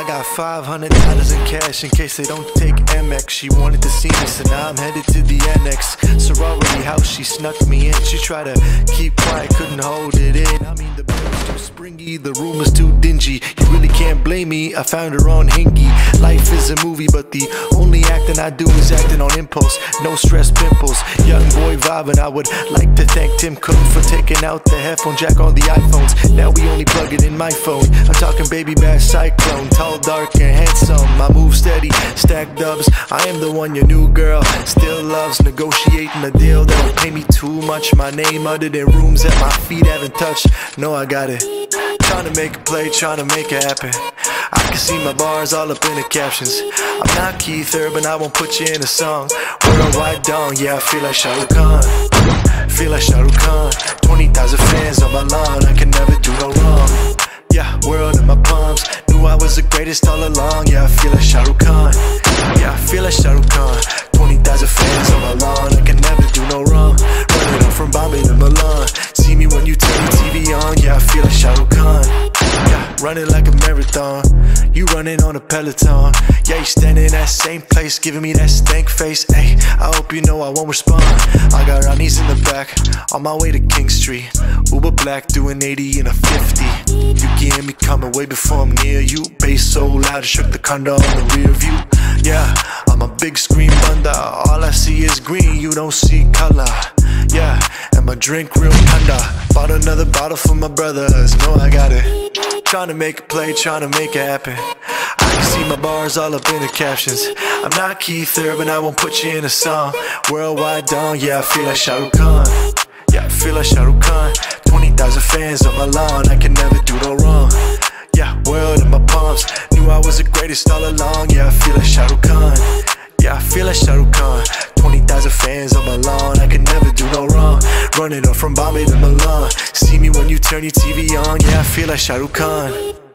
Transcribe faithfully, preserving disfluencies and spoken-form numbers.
got five hundred dollars in cash in case they don't take M X. She wanted to see me, so now I'm headed to the annex. Sorority house, she snuck me in. She tried to keep quiet, couldn't hold it in. I mean, the bed's too springy, the room is too dingy. You really can't blame me, I found her on Hingy. Life is a movie, but the only acting I do is acting on impulse. No stress pimples, young boy vibing. I would like to thank Tim Cook for taking out the headphone jack on the iPhones. Now we only plug it in my phone. I'm talking baby bash cyclone, tall, dark, and handsome. I move steady, stack dubs. I am the one your new girl still loves. Negotiating a deal that'll pay me too much. My name uttered in rooms that my feet haven't touched. No, I got it. Trying to make a play, trying to make it happen. I can see my bars all up in the captions. I'm not Keith Urban, I won't put you in a song. Worldwide dong, yeah, I feel like Shah Rukh Khan. Feel like Shah Rukh Khan. Twenty thousand fans on my lawn, I can never do no wrong. Yeah, world in my palms. Knew I was the greatest all along. Yeah, I feel like Shah Rukh Khan. Yeah, I feel like Shah Rukh Khan. Twenty thousand fans on my lawn, I can never do no wrong. Running up from Bombay to Milan. See me when you turn your T V on. Yeah, I feel like Shah Rukh Khan. Yeah, running like a marathon. You running on a Peloton. Yeah, you standing in that same place, giving me that stank face. Ay, I hope you know I won't respond. I got Ronnie's in the back, on my way to King Street. Uber black, doing eighty in a fifty. You can hear me coming way before I'm near you. Bass so loud, it shook the condo on the rear view. Yeah, I'm a big screen bunda. All I see is green, you don't see color. Yeah, and my drink real kinda. Bought another bottle for my brothers, know I got it. Trying to make a play, trying to make it happen. I can see my bars all up in the captions. I'm not Keith Urban, I won't put you in a song. Worldwide dong, yeah, I feel like Shah Rukh Khan. Yeah, I feel like Shah Rukh Khan. Twenty thousand fans on my lawn, I can never do no wrong. Yeah, world in my palms. Knew I was the greatest all along. Yeah, I feel like Shah Rukh Khan. Yeah, I feel like Shah Rukh Khan. Twenty thousand fans on my lawn, I can never do no wrong. Running up from Bombay to Milan. See me when you turn your T V on. Yeah, I feel like Shah Rukh Khan.